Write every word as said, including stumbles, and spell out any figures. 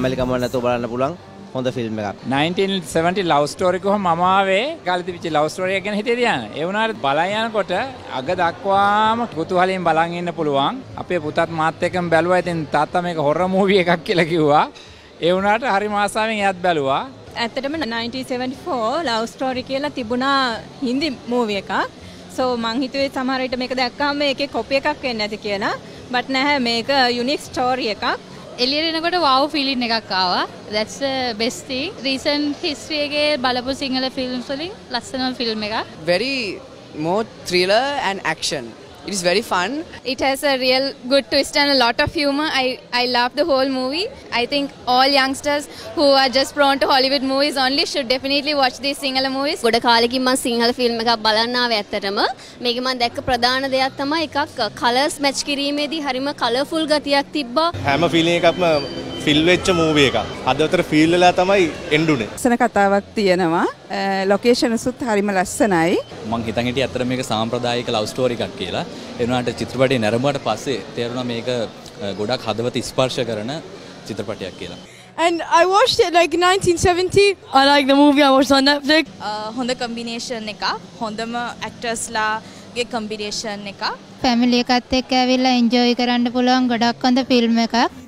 කම්මැලි කමක් නැතුව බලන්න පුළුවන් හොඳ ෆිල්ම් එකක්. nineteen seventy ලව් ස්ටෝරි කොහොම මම ආවේ කාලේ තිබිච්ච ලව් ස්ටෝරි එක ගැන හිතේ තියන. ඒ වුණාට බලන් යනකොට අග දක්වාම කුතුහලයෙන් බලන් ඉන්න පුළුවන්. අපේ පුතත් මාත් එක්කම බැලුවා. ඉතින් තාත්තා මේක හොරර් මූවි එකක් කියලා කිව්වා. ඒ වුණාට හරි ආසාවෙන් එයත් බැලුවා. ඇත්තටම nineteen seventy-four ලව් ස්ටෝරි කියලා තිබුණා හින්දි මූවි එකක්. සෝ මං හිතුවේ සමහර විට මේක දැක්කම මේකේ කොපි එකක් වෙන්නේ නැති කියලා. බට් නැහැ මේක යුනික් ස්ටෝරි එකක්. එළියට එනකොට wow feeling එකක් ආවා. That's the best thing. Recent history එකේ බලපු සිංහල films වලින් ලස්සනම film එකක්. Very more thriller and action. It is very fun. It has a real good twist and a lot of humor. I I love the whole movie. I think all youngsters who are just prone to Hollywood movies only should definitely watch these Sinhala movies. ගොඩ කාලෙකින් මම Sinhala film එකක් බලන්න ආවේ ඇත්තටම. මේක මම දැක්ක ප්‍රධාන දෙයක් තමයි එකක් කලර්ස් මැච් කිරීමේදී හරිම කලර්ෆුල් ගතියක් තිබ්බා. හැම ෆීලිං එකක්ම ෆිල් වෙච්ච මූවි එකක්. අදතර ෆීල් වෙලා තමයි එන්ඩුනේ. ලස්සන කතාවක් තියෙනවා. ලොකේෂන් උත් හරිම ලස්සනයි. මං හිතන් හිටියේ අතර මේක සාම්ප්‍රදායික ලව් ස්ටෝරි එකක් කියලා. ඒ වුණාට චිත්‍රපටය නැරඹුවාට පස්සේ තේරුණා මේක ගොඩක් හදවත ස්පර්ශ කරන චිත්‍රපටයක් කියලා. And I watched it like nineteen seventy. I like the movie. I watched on Netflix. හොඳ කම්බිනේෂන් එකක්. හොඳම ඇක්ටර්ස්ලාගේ කම්බිනේෂන් එකක්. ෆැමිලි එකත් එක්ක ඇවිල්ලා එන්ජොයි කරන්න පුළුවන් ගොඩක් හොඳ ෆිල්ම් එකක්.